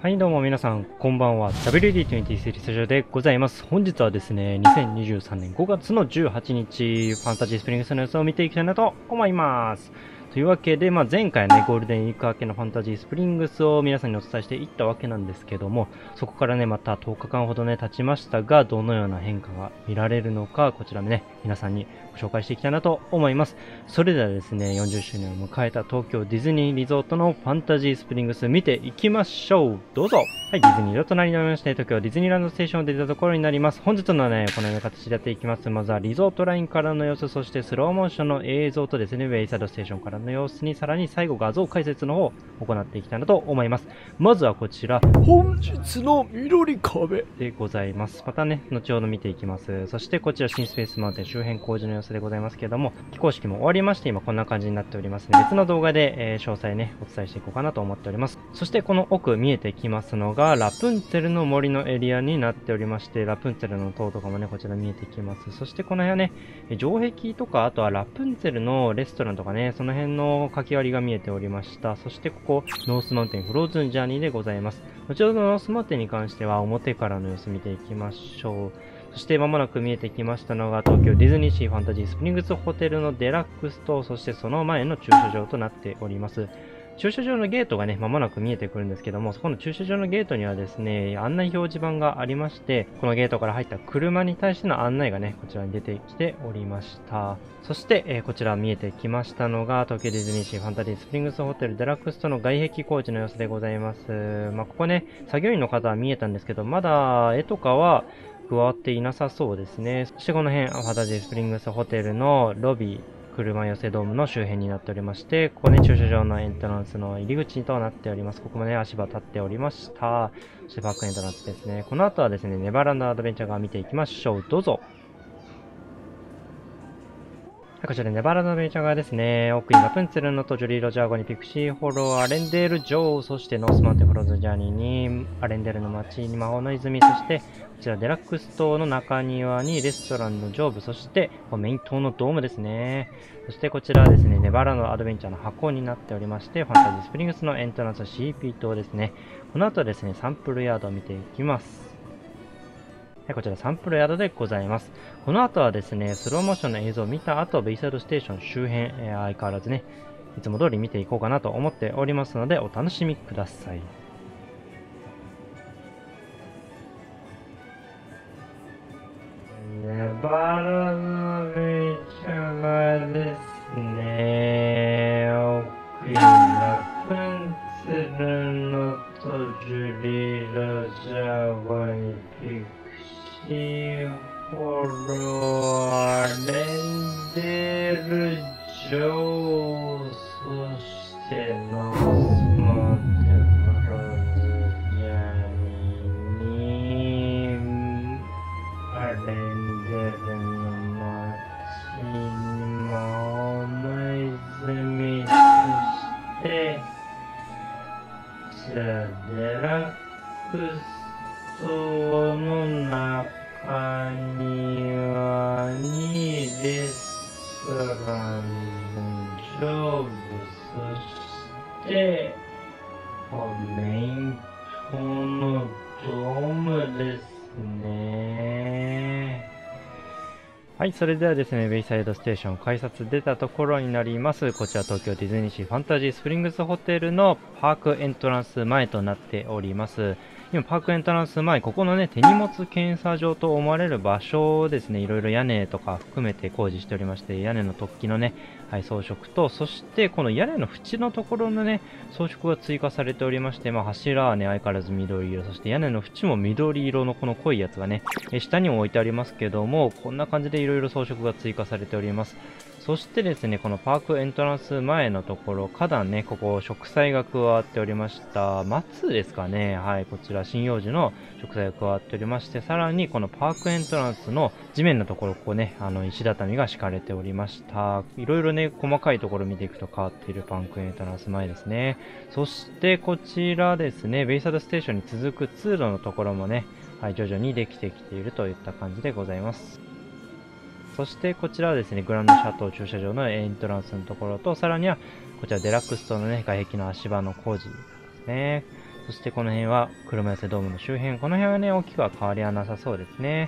はい、どうも皆さん、こんばんは。WD23 スタジオでございます。本日はですね、2023年5月の18日、ファンタジースプリングスの様子を見ていきたいなと思います。というわけで、前回ね、ゴールデンウィーク明けのファンタジースプリングスを皆さんにお伝えしていったわけなんですけども、そこからね、また10日間ほどね、経ちましたが、どのような変化が見られるのか、こちらね、皆さんにご紹介していきたいなと思います。それではですね、40周年を迎えた東京ディズニーリゾートのファンタジースプリングス見ていきましょう。どうぞ。はい、ディズニーの隣になりまして、東京ディズニーランドステーションを出たところになります。本日のね、このような形でやっていきます。まずはリゾートラインからの様子、そしてスローモーションの映像とですね、ウェイサイドステーションからの様子に、さらに最後画像解説の方を行っていきたいなと思います。まずはこちら、 本日の緑壁でございます。またね、後ほど見ていきます。そしてこちら新スペースマウンテン周辺工事の様子でございますけれども、起工式も終わりまして、今こんな感じになっておりますので、別の動画で、詳細ね、お伝えしていこうかなと思っております。そしてこの奥見えてきますのが、ラプンツェルの森のエリアになっておりまして、ラプンツェルの塔とかもね、こちら見えてきます。そしてこの辺はね、城壁とか、あとはラプンツェルのレストランとかね、その辺の書き割りが見えておりました。そしてここ、ノースマウンテンフローズンジャーニーでございます。後ほどノースマウンテンに関しては表からの様子見ていきましょう。そして間もなく見えてきましたのが東京ディズニーシーファンタジースプリングスホテルのデラックスと、そしてその前の駐車場となっております。駐車場のゲートがね、間もなく見えてくるんですけども、そこの駐車場のゲートにはですね、案内表示板がありまして、このゲートから入った車に対しての案内がね、こちらに出てきておりました。そして、こちら見えてきましたのが、東京ディズニーシーファンタジースプリングスホテルデラックスとの外壁工事の様子でございます。ここね、作業員の方は見えたんですけど、まだ絵とかは加わっていなさそうですね。そしてこの辺、ファンタジースプリングスホテルのロビー、車寄せドームの周辺になっておりまして、ここね、駐車場のエントランスの入り口となっております。ここもね、足場立っておりました。そしてバックエントランスですね。この後はですね、ネバーランドアドベンチャー側見ていきましょう。どうぞ。こちらネバーランドアドベンチャー側ですね。奥にラプンツェルのとジョリー・ロジャー号にピクシーホロー、アレンデール城、そしてノースマウンテンフローズンジャーニーに、アレンデールの街に魔法の泉、そしてこちらデラックス島の中庭にレストランの上部、そしてメイン島のドームですね。そしてこちらはですね、ネバーランドアドベンチャーの箱になっておりまして、ファンタジースプリングスのエントランス CP 島ですね。この後はですね、サンプルヤードを見ていきます。こちらサンプルヤードでございます。この後はですね、スローモーションの映像を見た後、ベイサイドステーション周辺、相変わらずね、いつも通り見ていこうかなと思っておりますので、お楽しみください。ネバラのベイチャがですね、奥にラプンツェルのとジュリー・ロジャー号にピクシーホロアレンデル城、そしてノースマウンテンフローズジャーニーにアレンデルの街に魔法の泉、そしてこちらデラックス島の中庭にレストランの上部、そしてメイン島のドームですね。はい、それではですね、ベイサイドステーション改札出たところになります。こちら東京ディズニーシーファンタジースプリングスホテルのパークエントランス前となっております。今、パークエントランス前、ここのね、手荷物検査場と思われる場所をですね、いろいろ屋根とか含めて工事しておりまして、屋根の突起のね、はい、装飾と、そしてこの屋根の縁のところのね、装飾が追加されておりまして、柱はね、相変わらず緑色、そして屋根の縁も緑色のこの濃いやつがね、下にも置いてありますけども、こんな感じでいろいろ装飾が追加されております。そしてですね、このパークエントランス前のところ、花壇ね、ここ植栽が加わっておりました。松ですかね。はい、こちら針葉樹の植栽が加わっておりまして、さらにこのパークエントランスの地面のところ、ここね、石畳が敷かれておりました。いろいろね、細かいところ見ていくと変わっているパークエントランス前ですね。そしてこちらですね、ベイサイドステーションに続く通路のところもね、はい、徐々にできてきているといった感じでございます。そしてこちらはですね、グランドシャトー駐車場のエントランスのところと、さらにはこちらデラックス島のね、外壁の足場の工事ですね。 そしてこの辺は車寄せドームの周辺、この辺はね、大きくは変わりはなさそうですね。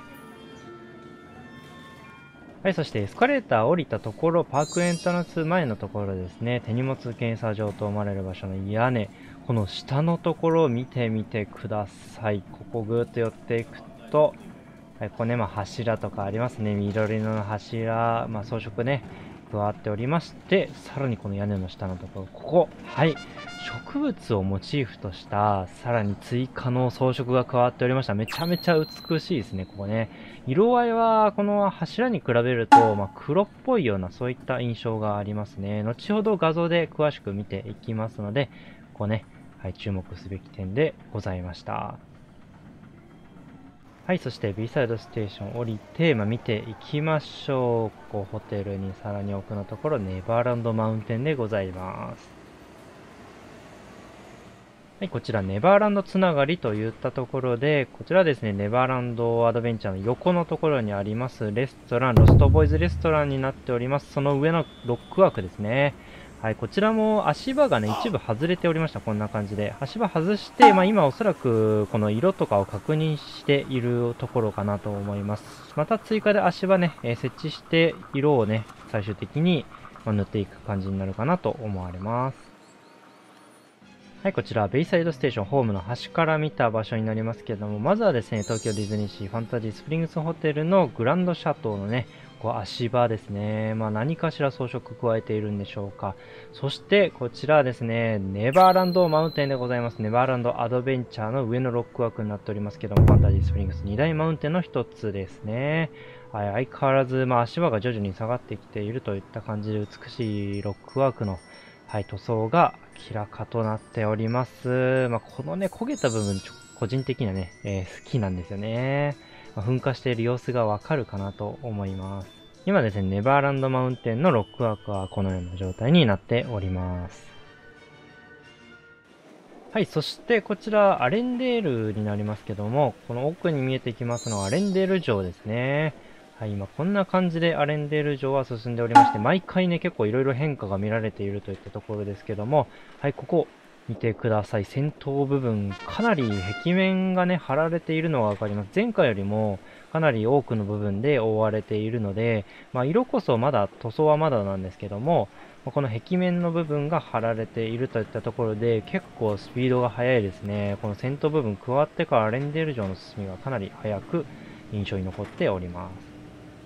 はい、そしてエスカレーター降りたところ、パークエントランス前のところですね、手荷物検査場と思われる場所の屋根、この下のところを見てみてください。ここぐーっと寄っていくと、はい、ここね、柱とかありますね。緑色の柱、装飾ね、加わっておりまして、さらにこの屋根の下のところ、ここ、はい、植物をモチーフとした、さらに追加の装飾が加わっておりました。めちゃめちゃ美しいですね、ここね。色合いは、この柱に比べると、黒っぽいような、そういった印象がありますね。後ほど画像で詳しく見ていきますので、ここね、はい、注目すべき点でございました。はい、そして B サイドステーション降りて、見ていきましょう。ここホテルにさらに奥のところ、ネバーランドマウンテンでございます。はい、こちらネバーランドつながりといったところで、こちらですね、ネバーランドアドベンチャーの横のところにありますレストラン、ロストボーイズレストランになっております。その上のロックワークですね。はい、こちらも足場がね、一部外れておりました。こんな感じで。足場外して、今おそらくこの色とかを確認しているところかなと思います。また追加で足場ね、設置して色をね、最終的に塗っていく感じになるかなと思われます。はい、こちら、ベイサイドステーションホームの端から見た場所になりますけれども、まずはですね、東京ディズニーシーファンタジースプリングスホテルのグランドシャトーのね、足場ですね。何かしら装飾加えているんでしょうか。そして、こちらはですね、ネバーランドマウンテンでございます。ネバーランドアドベンチャーの上のロックワークになっておりますけども、ファンタジースプリングス2大マウンテンの一つですね。はい、相変わらず、足場が徐々に下がってきているといった感じで美しいロックワークの、はい、塗装が明らかとなっております。このね、焦げた部分、個人的にはね、好きなんですよね。噴火している様子がわかるかなと思います。今ですね、ネバーランドマウンテンのロックワークはこのような状態になっております。はい、そしてこちらアレンデールになりますけども、この奥に見えてきますのはアレンデール城ですね。はい、今こんな感じでアレンデール城は進んでおりまして、毎回ね、結構いろいろ変化が見られているといったところですけども、はい、ここ、見てください。先頭部分、かなり壁面がね、張られているのがわかります。前回よりもかなり多くの部分で覆われているので、色こそまだ、塗装はまだなんですけども、この壁面の部分が張られているといったところで、結構スピードが速いですね。この先頭部分加わってからアレンデール城の進みがかなり速く印象に残っております。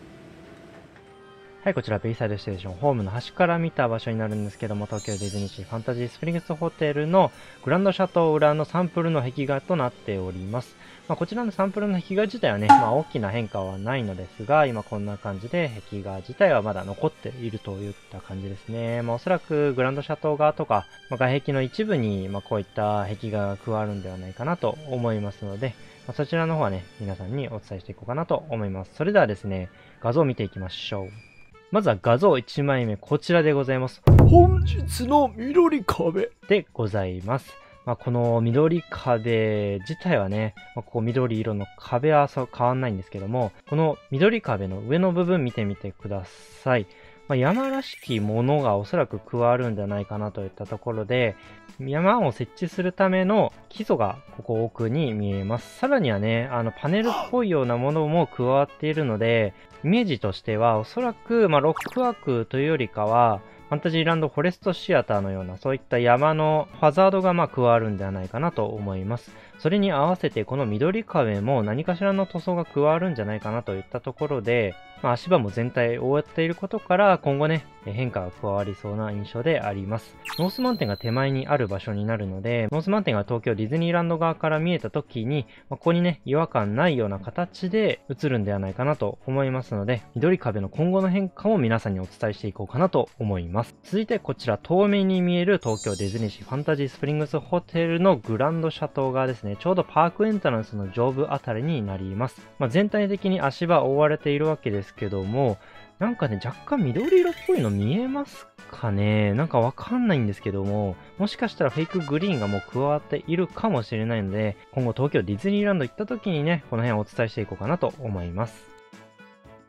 はい、こちらベイサイドステーションホームの端から見た場所になるんですけども、東京ディズニーシーファンタジースプリングスホテルのグランドシャトー裏のサンプルの壁画となっております。こちらのサンプルの壁画自体はね、大きな変化はないのですが、今こんな感じで壁画自体はまだ残っているといった感じですね。おそらくグランドシャトー側とか、外壁の一部にこういった壁画が加わるんではないかなと思いますので、そちらの方はね、皆さんにお伝えしていこうかなと思います。それではですね、画像を見ていきましょう。まずは画像1枚目、こちらでございます。 本日の緑壁でございます。この緑壁自体はね、ここ緑色の壁は変わんないんですけども、この緑壁の上の部分見てみてください。山らしきものがおそらく加わるんじゃないかなといったところで、山を設置するための基礎がここ奥に見えます。さらにはね、パネルっぽいようなものも加わっているので、イメージとしてはおそらく、ロックワークというよりかは、ファンタジーランドフォレストシアターのようなそういった山のハザードが加わるんではないかなと思います。それに合わせてこの緑壁も何かしらの塗装が加わるんじゃないかなといったところで、足場も全体覆っていることから今後ね、変化が加わりそうな印象であります。ノースマウンテンが手前にある場所になるので、ノースマウンテンが東京ディズニーランド側から見えた時に、ここにね、違和感ないような形で映るんではないかなと思いますので、緑壁の今後の変化も皆さんにお伝えしていこうかなと思います。続いてこちら遠目に見える東京ディズニーシーファンタジースプリングスホテルのグランドシャトー側ですね。ちょうどパークエントランスの上部あたりになります。全体的に足場覆われているわけですけども、なんかね、若干緑色っぽいの見えますかね。なんかわかんないんですけども、もしかしたらフェイクグリーンがもう加わっているかもしれないので、今後東京ディズニーランド行った時にね、この辺をお伝えしていこうかなと思います。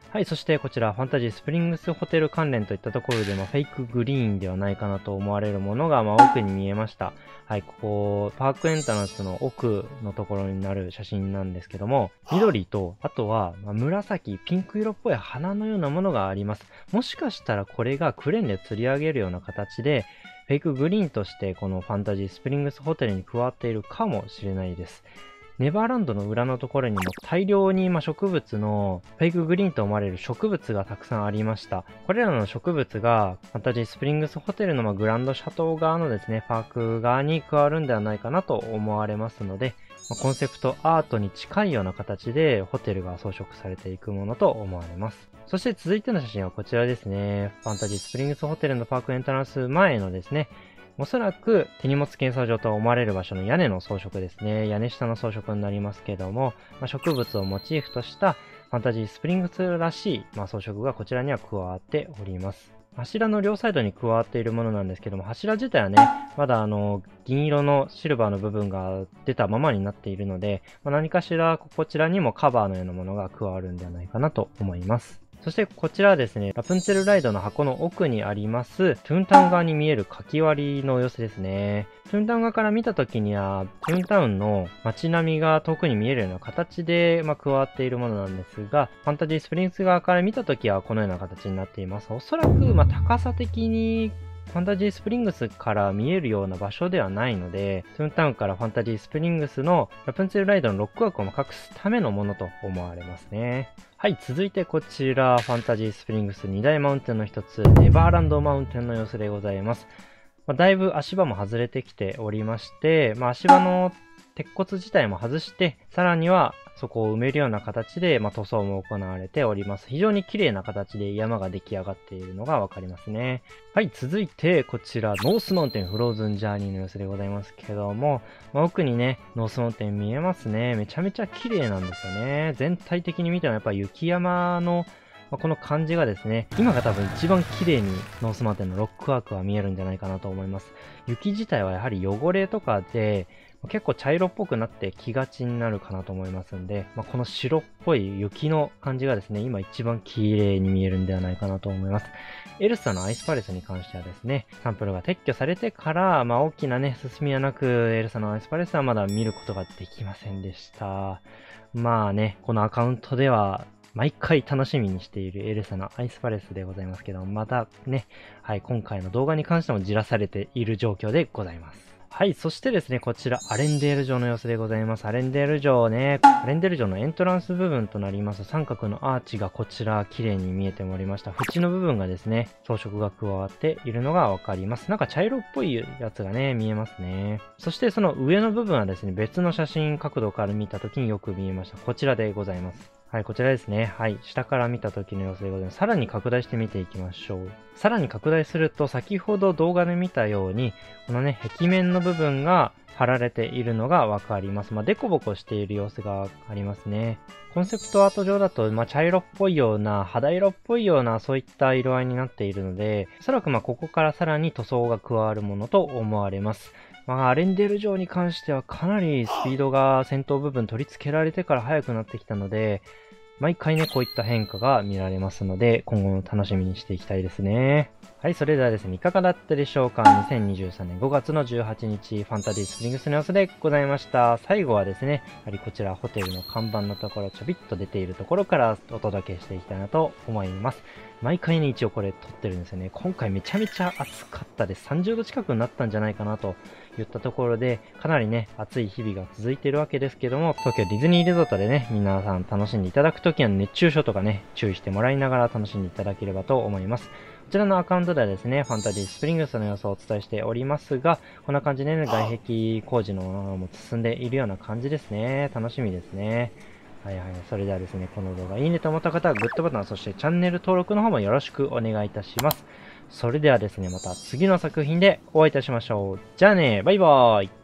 はい、そしてこちら、ファンタジースプリングスホテル関連といったところで、フェイクグリーンではないかなと思われるものが、奥に見えました。はい、ここ、パークエントランスの奥のところになる写真なんですけども、緑と、あとは、紫、ピンク色っぽい花のようなものがあります。もしかしたらこれがクレーンで吊り上げるような形で、フェイクグリーンとしてこのファンタジースプリングスホテルに加わっているかもしれないです。ネバーランドの裏のところにも大量に植物のフェイクグリーンと思われる植物がたくさんありました。これらの植物がファンタジースプリングスホテルのグランドシャトー側のですね、パーク側に加わるんではないかなと思われますので、コンセプトアートに近いような形でホテルが装飾されていくものと思われます。そして続いての写真はこちらですね。ファンタジースプリングスホテルのパークエントランス前のですね、おそらく手荷物検査場と思われる場所の屋根の装飾ですね。屋根下の装飾になりますけども、植物をモチーフとしたファンタジースプリングスらしい、装飾がこちらには加わっております。柱の両サイドに加わっているものなんですけども、柱自体はね、まだ銀色のシルバーの部分が出たままになっているので、何かしらこちらにもカバーのようなものが加わるんではないかなと思います。そしてこちらはですね、ラプンツェルライドの箱の奥にあります、トゥーンタウン側に見えるかき割りの様子ですね。トゥーンタウン側から見た時には、トゥーンタウンの街並みが遠くに見えるような形で、加わっているものなんですが、ファンタジースプリングス側から見た時はこのような形になっています。おそらく、高さ的にファンタジースプリングスから見えるような場所ではないので、トゥーンタウンからファンタジースプリングスのラプンツェルライドのロックワークを隠すためのものと思われますね。はい、続いてこちら、ファンタジースプリングス2大マウンテンの一つ、ネバーランドマウンテンの様子でございます。だいぶ足場も外れてきておりまして、足場の鉄骨自体も外して、さらにはそこを埋めるような形で、塗装も行われております。非常に綺麗な形で山が出来上がっているのがわかりますね。はい、続いてこちら、ノースマウンテンフローズンジャーニーの様子でございますけども、奥にね、ノースマウンテン見えますね。めちゃめちゃ綺麗なんですよね。全体的に見てもやっぱ雪山のこの感じがですね、今が多分一番綺麗にノースマウンテンのロックワークは見えるんじゃないかなと思います。雪自体はやはり汚れとかで、結構茶色っぽくなってきがちになるかなと思いますんで、この白っぽい雪の感じがですね、今一番綺麗に見えるんではないかなと思います。エルサのアイスパレスに関してはですね、サンプルが撤去されてから、大きなね、進みはなく、エルサのアイスパレスはまだ見ることができませんでした。このアカウントでは、毎回楽しみにしているエルサのアイスパレスでございますけども、またね、はい、今回の動画に関してもじらされている状況でございます。はい、そしてですね、こちら、アレンデール城の様子でございます。アレンデール城ね、アレンデール城のエントランス部分となります三角のアーチがこちら、綺麗に見えておりました。縁の部分がですね、装飾が加わっているのがわかります。なんか茶色っぽいやつがね、見えますね。そしてその上の部分はですね、別の写真角度から見た時によく見えました。こちらでございます。はい、こちらですね。はい、下から見た時の様子でございます。さらに拡大して見ていきましょう。さらに拡大すると、先ほど動画で見たように、このね、壁面の部分が貼られているのがわかります。デコボコしている様子がありますね。コンセプトアート上だと、茶色っぽいような、肌色っぽいような、そういった色合いになっているので、おそらくここからさらに塗装が加わるものと思われます。アレンデール城に関してはかなりスピードが先頭部分取り付けられてから速くなってきたので、毎回ね、こういった変化が見られますので、今後も楽しみにしていきたいですね。はい、それではですね、いかがだったでしょうか。2023年5月の18日、ファンタジースプリングスの様子でございました。最後はですね、やはりこちらホテルの看板のところ、ちょびっと出ているところからお届けしていきたいなと思います。毎回ね、一応これ撮ってるんですよね。今回めちゃめちゃ暑かったです。30度近くになったんじゃないかなといったところで、かなりね、暑い日々が続いているわけですけども、東京ディズニーリゾートでね、皆さん楽しんでいただくときは熱中症とかね、注意してもらいながら楽しんでいただければと思います。こちらのアカウントではですね、ファンタジースプリングスの様子をお伝えしておりますが、こんな感じでね、外壁工事のものも進んでいるような感じですね。楽しみですね。はいはい。それではですね、この動画いいねと思った方はグッドボタン、そしてチャンネル登録の方もよろしくお願いいたします。それではですね、また次の作品でお会いいたしましょう。じゃあね、バイバーイ。